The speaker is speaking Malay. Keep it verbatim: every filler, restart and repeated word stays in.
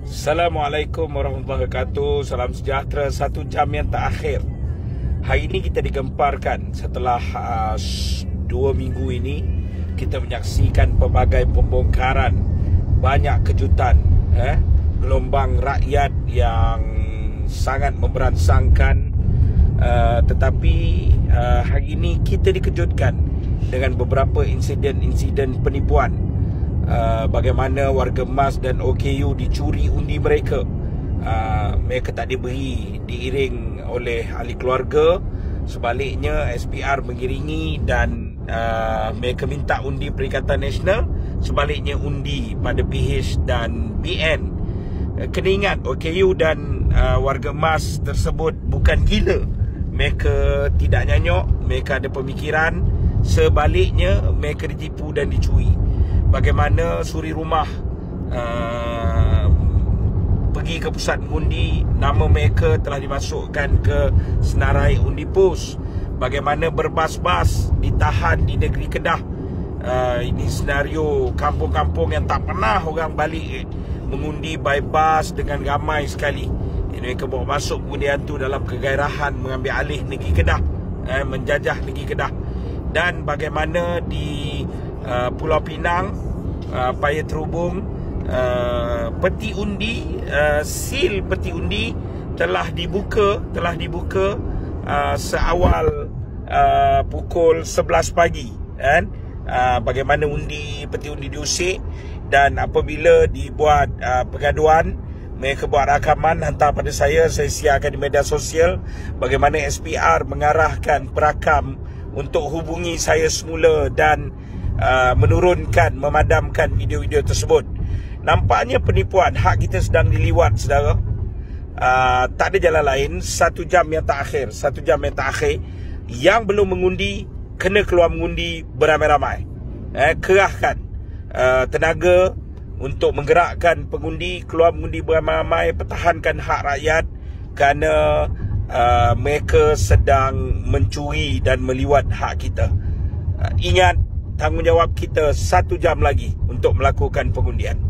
Assalamualaikum warahmatullahi wabarakatuh. Salam sejahtera. Satu jam yang terakhir. Hari ini kita digemparkan setelah uh, dua minggu ini kita menyaksikan pelbagai pembongkaran, banyak kejutan, eh? gelombang rakyat yang sangat memberansangkan. Uh, tetapi uh, hari ini kita dikejutkan dengan beberapa insiden-insiden penipuan. Uh, bagaimana warga M A S dan O K U dicuri undi mereka. uh, Mereka tak diberi diiring oleh ahli keluarga. Sebaliknya S P R mengiringi dan uh, mereka minta undi Perikatan Nasional. Sebaliknya undi pada P H dan B N. uh, Kena ingat O K U dan uh, warga M A S tersebut bukan gila. Mereka tidak nyanyok, mereka ada pemikiran. Sebaliknya mereka ditipu dan dicuri. Bagaimana suri rumah uh, pergi ke pusat mengundi, nama mereka telah dimasukkan ke senarai undi pos. Bagaimana berbas-bas ditahan di negeri Kedah. uh, Ini senario kampung-kampung yang tak pernah orang balik mengundi by bus dengan ramai sekali. Mereka bawa masuk pengundian itu dalam kegairahan mengambil alih negeri Kedah, eh, menjajah negeri Kedah. Dan bagaimana di Uh, Pulau Pinang, uh, Paya Terubung, uh, peti undi, uh, sil peti undi telah dibuka, telah dibuka uh, seawal uh, pukul sebelas pagi, kan? Uh, bagaimana undi peti undi diusik, dan apabila dibuat uh, pergaduhan, mereka buat rakaman hantar pada saya, saya siarkan di media sosial. Bagaimana S P R mengarahkan perakam untuk hubungi saya semula dan Uh, menurunkan, memadamkan video-video tersebut. Nampaknya penipuan, hak kita sedang diliwat, saudara. uh, Tak ada jalan lain. Satu jam yang terakhir, Satu jam yang terakhir, yang belum mengundi kena keluar mengundi beramai-ramai. eh, Kerahkan uh, tenaga untuk menggerakkan pengundi keluar mengundi beramai-ramai. Pertahankan hak rakyat, kerana uh, mereka sedang mencuri dan meliwat hak kita. uh, Ingat, tanggungjawab kita satu jam lagi untuk melakukan pengundian.